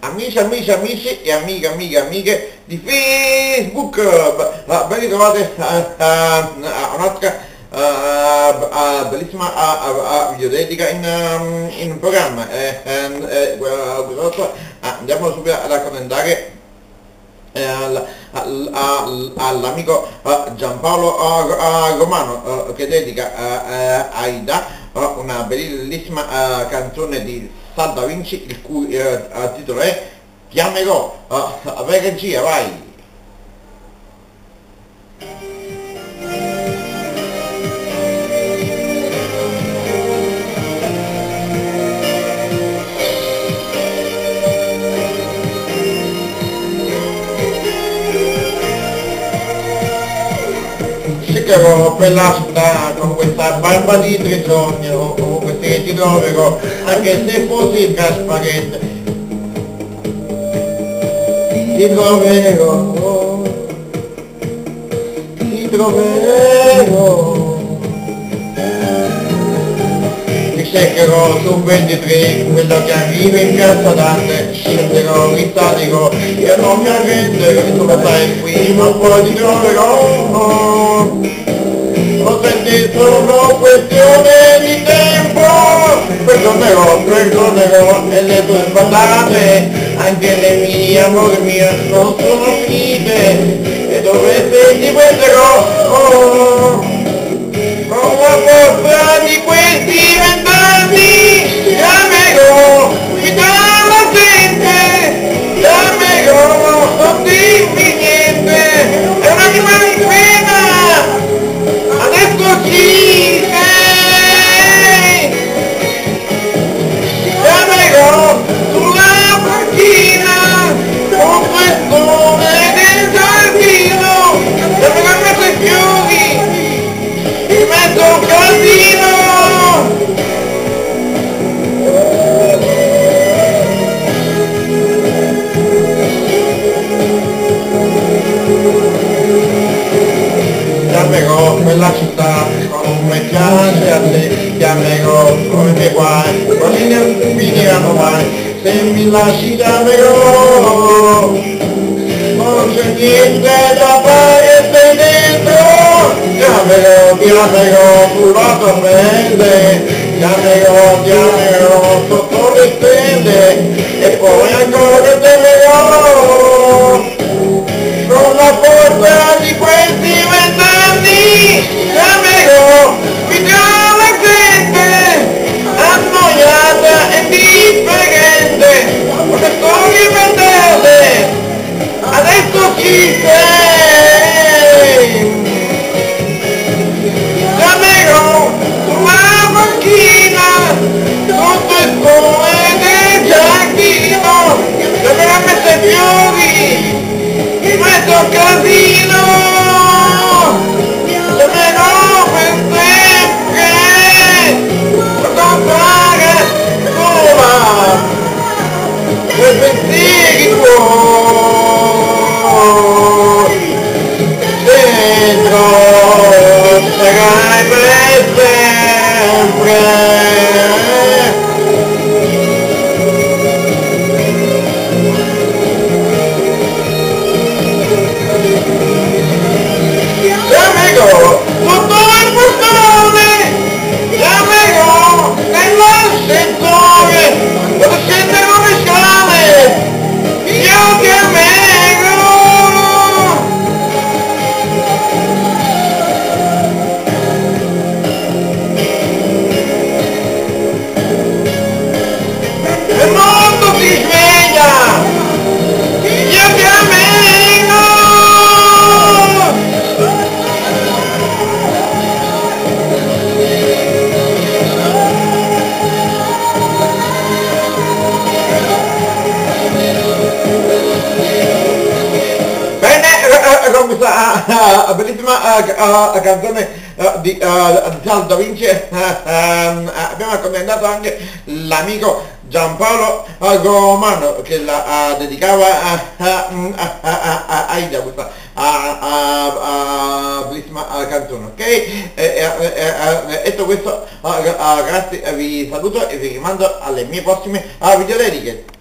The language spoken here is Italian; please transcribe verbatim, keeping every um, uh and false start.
amici, amici, amici e amiche, amiche, amiche di Facebook, uh, ben ritrovati a uh, uh, uh, un'altra uh, uh, bellissima uh, uh, videodedica in, um, in programma. Eh, eh, uh, andiamo subito ad accontentare Eh, al, al, al, all'amico uh, Giampaolo uh, uh, Romano uh, che dedica uh, uh, Aida uh, una bellissima uh, canzone di Salva Vinci, il cui uh, titolo è Ti amerò. Uh, vai regia, vai! Cercherò per la città con questa barba di trisogno, con questi che ti troverò, anche se fossi trasparente. Ti troverò, ti troverò. Ti cercherò su ventitré, quello che arriva in piazza Dante, scenderò, risalirò, io non mi arrenderò, tu lo sai qui, ma poi ti troverò. Ho sentito solo questione di tempo, perdonerò, perdonerò, e le tue sbandate, anche le mie, amore mio, non sono finite, e dove sei ti prenderò, oh, con la forza di questi vent'anni, ti amerò, mi dà la gente, ti amerò, non dimmi niente, è un'anima di pena. Adesso ci sei, ti amerò sulla panchina, con questo nel giardino, ti amerò in mezzo ai fiori, in mezzo a un casino. Ti amerò quella città come piace a te, ti amerò come i miei guai, quasi non finiranno mai, se mi lasci ti amerò, non c'è niente da fare sei dentro, ti amerò, ti amerò sulla tua pelle, ti amerò, ti amerò sotto le stelle, e poi ancora ti amerò, con la forza di questi vent'anni, ti amerò, mi dà la gente, annoiata e indifferente, con le storie inventate, adesso ci sei, ti amerò sulla panchina, sotto il sole del giardino, ti amerò messo ai fiori, in mezzo al casino, ti amerò per sempre, non fare sola, per pensieri tuoi, dentro sarai per sempre. Sotto il portone, ti amerò nell'ascensore, quando scenderò le scale, io ti amerò. Il mondo si sveglia, io ti amerò. Con questa uh, uh, bellissima uh, uh, canzone uh, di, uh, di Salva Vinci uh, um, abbiamo accontentato anche l'amico Giampaolo uh, Romano, che la uh, dedicava a uh, uh, uh, uh, Aida, questa uh, uh, uh, bellissima uh, canzone, ok? E, e, e, detto questo, uh, uh, grazie, vi saluto e vi rimando alle mie prossime uh, videodediche.